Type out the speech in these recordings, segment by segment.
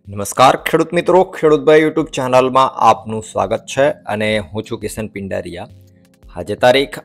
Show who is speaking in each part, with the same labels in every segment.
Speaker 1: નમસ્કાર ખેડૂત મિત્રો, ખેડૂતભાઈ યુટ્યુબ ચેનલમાં આપનું સ્વાગત છે અને હું છું કિશન પિંડારિયા. આજે તારીખ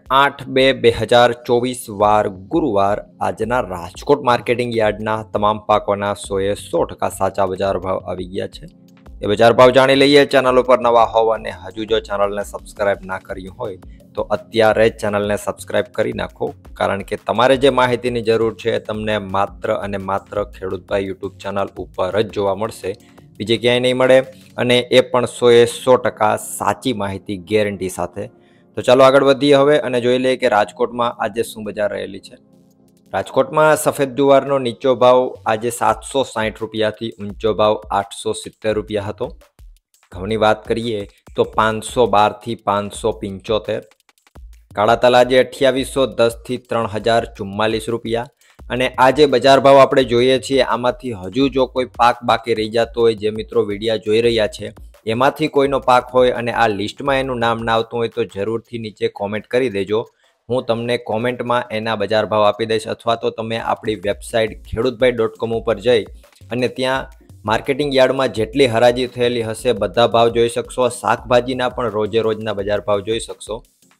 Speaker 1: 8/2/2024 વાર ગુરુવાર. આજના રાજકોટ માર્કેટિંગ યાર્ડના તમામ પાકોના 100% સાચા બજાર ભાવ આવી ગયા છે. એ બજાર ભાવ જાણી લઈએ. ચેનલ ઉપર નવા હોવ અને હજુ જો ચેનલને સબસ્ક્રાઇબ ના કર્યું હોય તો અત્યારે જ ચેનલને સબસ્ક્રાઇબ કરી નાખો, કારણ કે તમારે જે માહિતીની જરૂર છે એ તમને માત્ર અને માત્ર ખેડૂતભાઈ યુટ્યુબ ચેનલ ઉપર જ જોવા મળશે, બીજે ક્યાંય નહીં મળે, અને એ પણ 100% સાચી માહિતી ગેરંટી સાથે. તો ચાલો આગળ વધીએ હવે અને જોઈ લઈએ કે રાજકોટમાં આજે શું બજાર રહેલી છે. રાજકોટમાં સફેદ જુવારનો નીચો ભાવ આજે 760 રૂપિયાથી ઊંચો ભાવ 870 રૂપિયા હતો. ઘઉંની વાત કરીએ તો 512થી 575. કાળા તલ આજે 2810થી 3044 રૂપિયા. અને આ જે બજાર ભાવ આપણે જોઈએ છીએ આમાંથી હજુ જો કોઈ પાક બાકી રહી જતો હોય, જે મિત્રો વિડીયા જોઈ રહ્યા છે એમાંથી કોઈનો પાક હોય અને આ લિસ્ટમાં એનું નામ ના આવતું હોય તો જરૂરથી નીચે કોમેન્ટ કરી દેજો. હું તમને કોમેન્ટમાં એના બજાર ભાવ આપી દઈશ, અથવા તો તમે આપણી વેબસાઇટ ખેડૂતભાઈ.com ઉપર જઈ અને ત્યાં માર્કેટિંગ યાર્ડમાં જેટલી હરાજી થયેલી હશે બધા ભાવ જોઈ શકશો. શાકભાજીના પણ રોજે રોજના બજાર ભાવ જોઈ શકશો.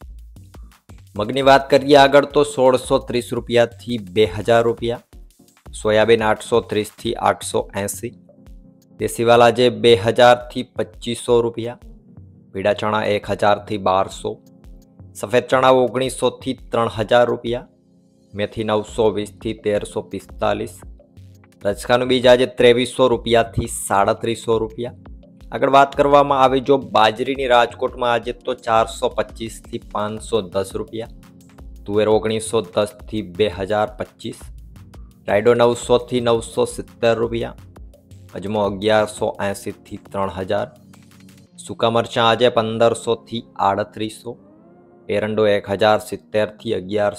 Speaker 1: મગની વાત કરીએ આગળ તો 1630 રૂપિયાથી 2000 રૂપિયા. સોયાબીન 830થી 880. દેશીવાલ આજે 2000થી 2500 રૂપિયા. પીળા ચણા 1000થી 1200. સફેદ ચણા 1900થી 3000 રૂપિયા. મેથી 920થી 1345. રચકાનું બીજ આજે 2300 રૂપિયાથી 3700 રૂપિયા. આગળ વાત કરવામાં આવે જો બાજરીની રાજકોટમાં આજે તો 425થી 510 રૂપિયા. તુવેર 1910થી 2025. રાયડો 900થી 970 રૂપિયા. અજમો 1180થી 3000. સૂકા મરચાં આજે 1500થી 3800. એરંડો 1070થી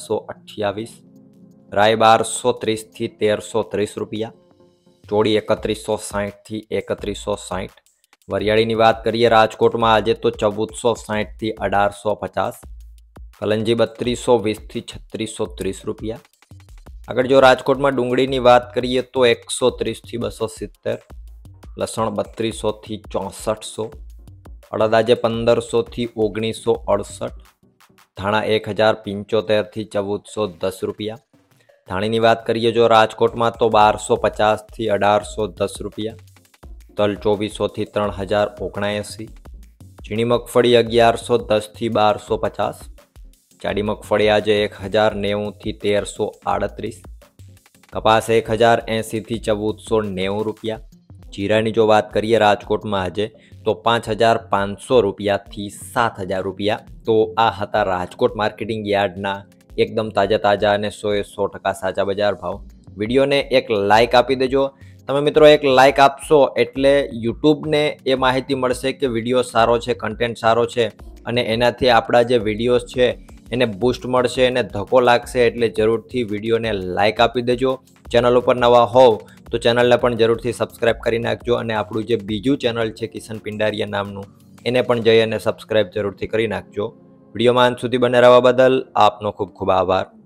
Speaker 1: 1128. રાય 1230થી 1330 રૂપિયા. ચોળી 3160થી 3160. વરિયાળીની વાત કરીએ રાજકોટમાં આજે તો 1460થી 1850. કલંજી 3220થી 3630 રૂપિયા. આગળ જો રાજકોટમાં ડુંગળીની વાત કરીએ તો 130થી 270. લસણ 3200થી 6400. અડદ આજે 1500થી 1968. ધાણા 1075થી 1410 રૂપિયા. ધાણીની વાત કરીએ જો રાજકોટમાં તો 1250થી 1810 રૂપિયા. તલ 2400થી 3079. ઝીણી મગફળી 1110થી 1250. જાડી મગફળી આજે 1090થી 1338. કપાસ 1080થી 1490 રૂપિયા. જીરાની જો વાત કરીએ રાજકોટમાં આજે તો 5500 રૂપિયાથી 7000 રૂપિયા. તો આ હતા રાજકોટ માર્કેટિંગ યાર્ડના એકદમ તાજા અને 100% સાચા બજાર ભાવ. વિડીયોને એક લાઇક આપી દેજો. તમે મિત્રો એક લાઇક આપશો એટલે યુટ્યુબને એ માહિતી મળશે કે વિડીયો સારો છે, કન્ટેન્ટ સારો છે, અને એનાથી આપણા જે વિડીયોઝ છે એને બૂસ્ટ મળશે, એને ધક્કો લાગશે. એટલે જરૂરથી વિડીયોને લાઇક આપી દેજો. ચેનલ ઉપર નવા હોવ તો ચેનલને પણ જરૂરથી સબસ્ક્રાઇબ કરી નાખજો, અને આપણું જે બીજું ચેનલ છે કિશન પિંડારિયા નામનું એને પણ જઈ અને સબસ્ક્રાઇબ જરૂરથી કરી નાખજો. વિડીયોમાં અંત સુધી બને રહેવા બદલ આપનો ખૂબ ખૂબ આભાર.